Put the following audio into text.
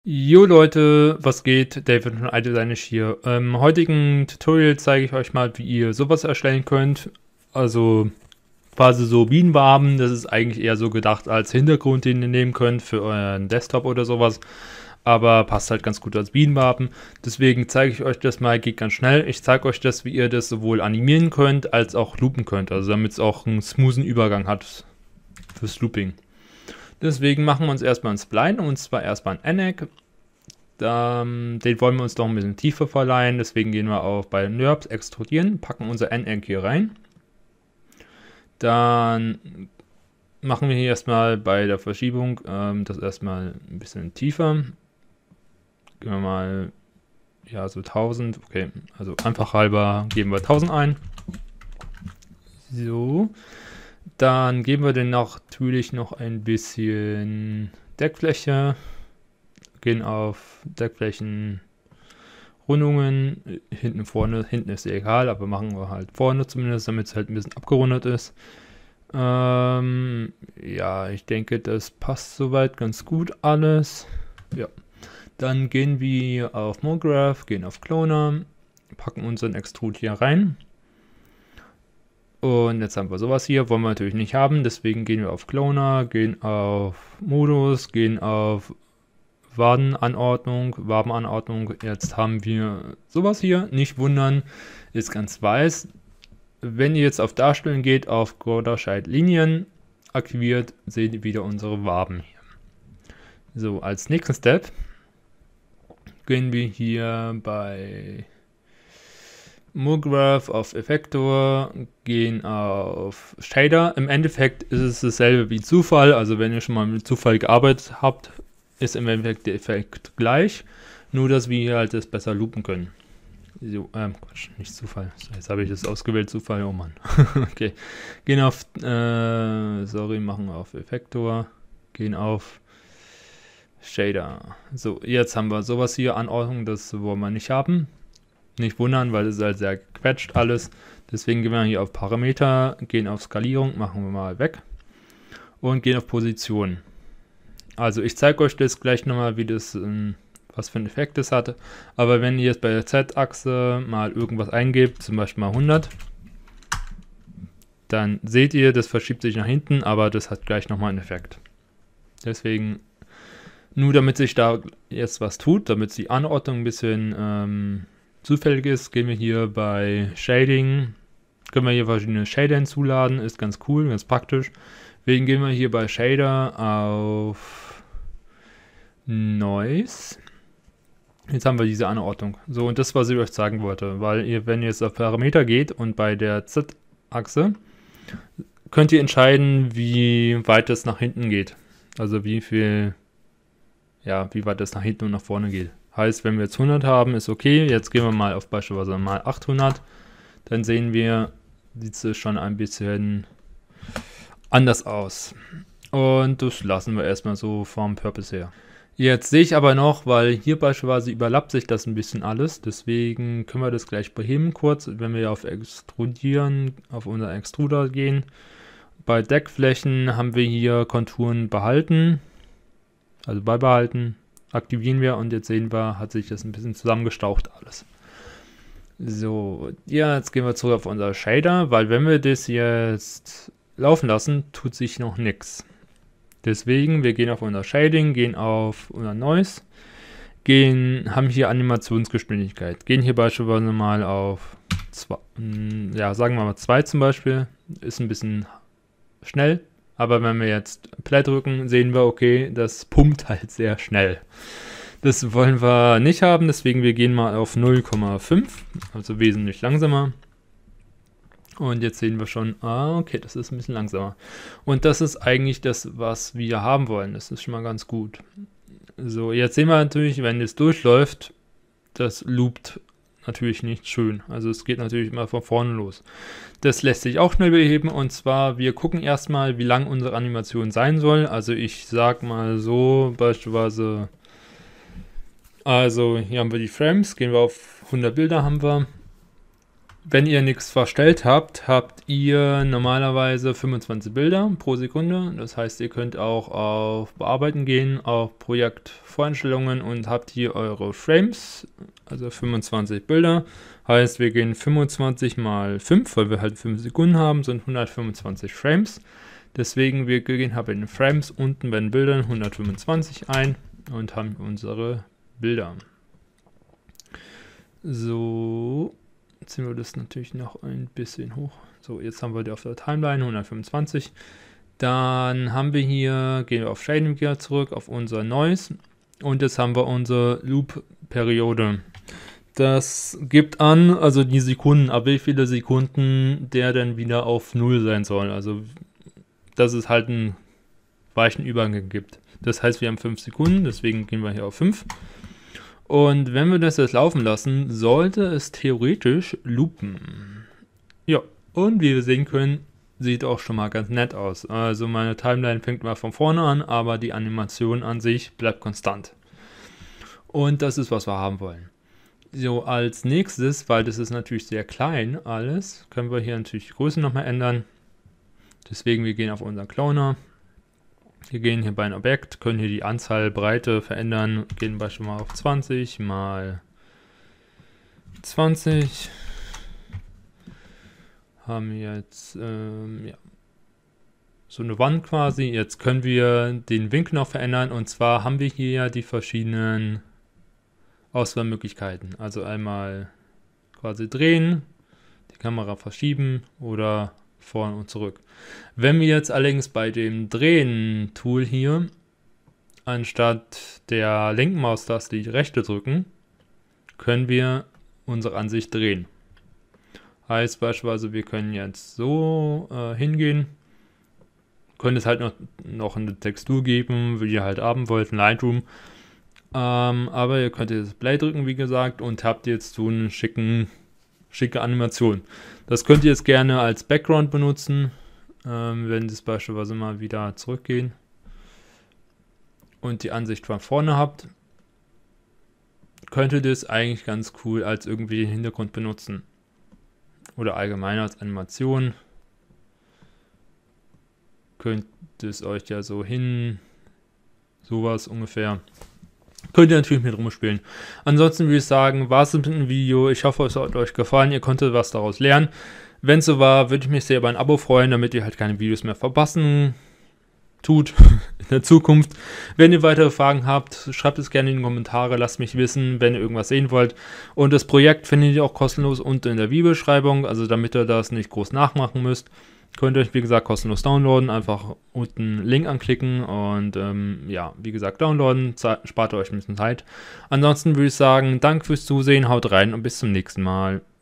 Jo Leute, was geht? David von iDesignish hier. Im heutigen Tutorial zeige ich euch mal, wie ihr sowas erstellen könnt. Also quasi so Bienenwaben. Das ist eigentlich eher so gedacht als Hintergrund, den ihr nehmen könnt für euren Desktop oder sowas. Aber passt halt ganz gut als Bienenwaben. Deswegen zeige ich euch das mal, geht ganz schnell. Ich zeige euch das, wie ihr das sowohl animieren könnt, als auch loopen könnt. Also damit es auch einen smoothen Übergang hat fürs Looping. Deswegen machen wir uns erstmal ein Spline, und zwar erstmal ein Enac. Den wollen wir uns doch ein bisschen tiefer verleihen, deswegen gehen wir auf bei NURBS extrudieren, packen unser Enac hier rein. Dann machen wir hier erstmal bei der Verschiebung das erstmal ein bisschen tiefer. Gehen wir mal, ja, so 1000, okay, also einfach halber geben wir 1000 ein. So. Dann geben wir den natürlich noch ein bisschen Deckfläche, gehen auf Deckflächen, Rundungen, hinten, vorne, hinten ist egal, aber machen wir halt vorne zumindest, damit es halt ein bisschen abgerundet ist. Ja, ich denke, das passt soweit ganz gut alles. Ja. Dann gehen wir auf MoGraph, gehen auf Cloner, packen unseren Extrude hier rein. Und jetzt haben wir sowas hier, wollen wir natürlich nicht haben, deswegen gehen wir auf Cloner, gehen auf Modus, gehen auf Wabenanordnung. Jetzt haben wir sowas hier, nicht wundern, ist ganz weiß. Wenn ihr jetzt auf Darstellen geht, auf Border-Shade Linien aktiviert, seht ihr wieder unsere Waben hier. So, als nächsten Step gehen wir hier bei MoGraph auf Effektor, gehen auf Shader. Im Endeffekt ist es dasselbe wie Zufall, also wenn ihr schon mal mit Zufall gearbeitet habt, ist im Endeffekt der Effekt gleich, nur dass wir hier halt das besser loopen können. So, Quatsch, nicht Zufall. So, jetzt habe ich das ausgewählt, Zufall, oh Mann. Okay, gehen auf, machen wir auf Effektor, gehen auf Shader. So, jetzt haben wir sowas hier, Anordnung, das wollen wir nicht haben. Nicht wundern, weil es ist halt sehr gequetscht alles. Deswegen gehen wir hier auf Parameter, gehen auf Skalierung, machen wir mal weg und gehen auf Position. Also ich zeige euch das gleich nochmal, wie das, was für einen Effekt das hatte. Aber wenn ihr jetzt bei der Z-Achse mal irgendwas eingebt, zum Beispiel mal 100, dann seht ihr, das verschiebt sich nach hinten, aber das hat gleich nochmal einen Effekt. Deswegen, nur damit sich da jetzt was tut, damit die Anordnung ein bisschen zufällig ist, gehen wir hier bei Shading, können wir hier verschiedene Shader hinzuladen, ist ganz cool, ganz praktisch. Deswegen gehen wir hier bei Shader auf Noise. Jetzt haben wir diese Anordnung. So, und das, was ich euch sagen wollte, weil ihr, wenn ihr jetzt auf Parameter geht und bei der Z-Achse, könnt ihr entscheiden, wie weit es nach hinten geht. Also wie viel, ja, wie weit es nach hinten und nach vorne geht. Heißt, wenn wir jetzt 100 haben, ist okay. Jetzt gehen wir mal auf beispielsweise mal 800. Dann sehen wir, sieht es schon ein bisschen anders aus. Und das lassen wir erstmal so vom Purpose her. Jetzt sehe ich aber noch, weil hier beispielsweise überlappt sich das ein bisschen alles. Deswegen können wir das gleich beheben kurz, wenn wir auf Extrudieren, auf unser Extruder gehen. Bei Deckflächen haben wir hier Konturen behalten, also beibehalten. Aktivieren wir und jetzt sehen wir, hat sich das ein bisschen zusammengestaucht alles. So, ja, jetzt gehen wir zurück auf unser Shader, weil wenn wir das jetzt laufen lassen, tut sich noch nichts. Deswegen, wir gehen auf unser Shading, gehen auf unser Noise, haben hier Animationsgeschwindigkeit, gehen hier beispielsweise mal auf 2, ja, sagen wir mal 2 zum Beispiel, ist ein bisschen schnell. Aber wenn wir jetzt Play drücken, sehen wir, okay, das pumpt halt sehr schnell. Das wollen wir nicht haben, deswegen wir gehen mal auf 0,5, also wesentlich langsamer. Und jetzt sehen wir schon, okay, das ist ein bisschen langsamer. Und das ist eigentlich das, was wir haben wollen. Das ist schon mal ganz gut. So, jetzt sehen wir natürlich, wenn es durchläuft, das loopt natürlich nicht schön. Also es geht natürlich immer von vorne los. Das lässt sich auch schnell beheben, und zwar, wir gucken erstmal, wie lang unsere Animation sein soll. Also ich sag mal so, beispielsweise, also hier haben wir die Frames, gehen wir auf 100 Bilder haben wir. Wenn ihr nichts verstellt habt, habt ihr normalerweise 25 Bilder pro Sekunde. Das heißt, ihr könnt auch auf Bearbeiten gehen, auf Projektvoreinstellungen und habt hier eure Frames, also 25 Bilder. Heißt, wir gehen 25 mal 5, weil wir halt 5 Sekunden haben, sind 125 Frames. Deswegen, wir gehen halt in den Frames unten bei den Bildern 125 ein und haben unsere Bilder. So. Ziehen wir das natürlich noch ein bisschen hoch. So, jetzt haben wir die auf der Timeline 125. Dann haben wir hier, gehen wir auf Shading wieder zurück, auf unser Noise. Und jetzt haben wir unsere Loop-Periode. Das gibt an, also die Sekunden, ab wie viele Sekunden der dann wieder auf 0 sein soll. Also, dass es halt einen weichen Übergang gibt. Das heißt, wir haben 5 Sekunden, deswegen gehen wir hier auf 5. Und wenn wir das jetzt laufen lassen, sollte es theoretisch loopen. Ja, und wie wir sehen können, sieht auch schon mal ganz nett aus. Also meine Timeline fängt mal von vorne an, aber die Animation an sich bleibt konstant. Und das ist, was wir haben wollen. So, als nächstes, weil das ist natürlich sehr klein alles, können wir hier natürlich die Größe nochmal ändern. Deswegen, wir gehen auf unseren Cloner. Wir gehen hier bei einem Objekt, können hier die Anzahl Breite verändern, gehen beispielsweise mal auf 20 mal 20. Haben jetzt ja, so eine Wand quasi. Jetzt können wir den Winkel noch verändern und zwar haben wir hier ja die verschiedenen Auswahlmöglichkeiten. Also einmal quasi drehen, die Kamera verschieben oder vor und zurück. Wenn wir jetzt allerdings bei dem Drehen-Tool hier anstatt der linken Maustaste die rechte drücken, können wir unsere Ansicht drehen. Heißt beispielsweise, wir können jetzt so hingehen, können es halt noch eine Textur geben, wie ihr halt haben wollt, in Lightroom. Aber ihr könnt jetzt Play drücken, wie gesagt, und habt jetzt so eine schicke Animation. Das könnt ihr jetzt gerne als Background benutzen, wenn das beispielsweise mal wieder zurückgehen und die Ansicht von vorne habt, könnt ihr das eigentlich ganz cool als irgendwie Hintergrund benutzen. Oder allgemein als Animation. Könnt es euch ja so sowas ungefähr. Könnt ihr natürlich mit rumspielen. Ansonsten würde ich sagen, war es mit dem Video. Ich hoffe, es hat euch gefallen. Ihr konntet was daraus lernen. Wenn es so war, würde ich mich sehr über ein Abo freuen, damit ihr halt keine Videos mehr verpassen tut in der Zukunft. Wenn ihr weitere Fragen habt, schreibt es gerne in die Kommentare. Lasst mich wissen, wenn ihr irgendwas sehen wollt. Und das Projekt findet ihr auch kostenlos unten in der Videobeschreibung. Also damit ihr das nicht groß nachmachen müsst. Könnt ihr euch, wie gesagt, kostenlos downloaden. Einfach unten einen Link anklicken und ja, wie gesagt, downloaden. Spart euch ein bisschen Zeit. Ansonsten würde ich sagen, danke fürs Zusehen, haut rein und bis zum nächsten Mal.